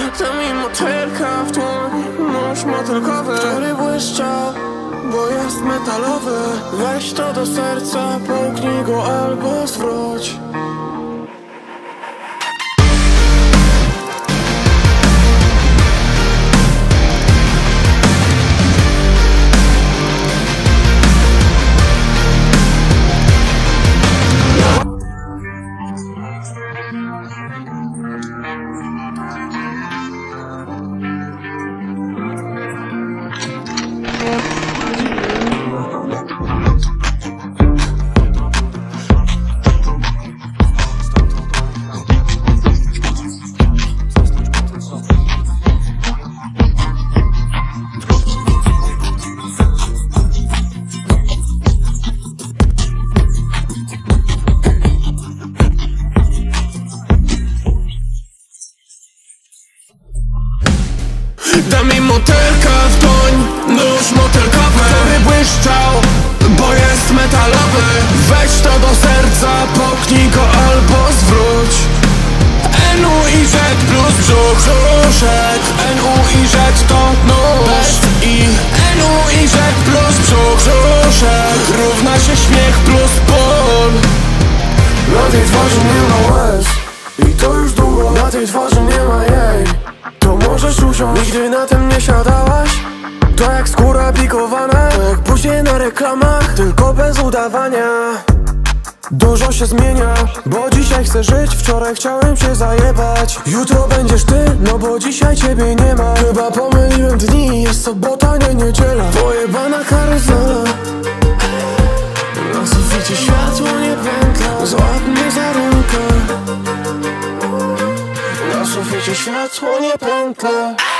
Zamień motylka w dłoń, nóż motylkowy, który błyszczał, bo jest metalowy. Weź to do serca, połknij go albo zwróć. Dam mi motylka w dłoń, nóż motylkowy, który błyszczał, bo jest metalowy. Weź to do serca, popchnij go albo zwróć. NUIZ plus brzuch, brzuszek. NUIZ to nóż i NUIZ plus brzuch, brzuszek równa się śmiech plus ból. Na tej twarzy nie ma łez i to już długo. Na tej twarzy nie ma jej. To możesz usiąść. Nigdy na tym nie siadałaś? To jak skóra pikowana, to jak później na reklamach, tylko bez udawania. Dużo się zmienia, bo dzisiaj chcę żyć. Wczoraj chciałem się zajebać. Jutro będziesz ty, no bo dzisiaj ciebie nie ma. Chyba pomyliłem dni, jest sobota, nie niedziela. Pojebana karuzela. Na suficie światło nie pętla. Złap mnie za rękę. Na suficie światło nie pętla.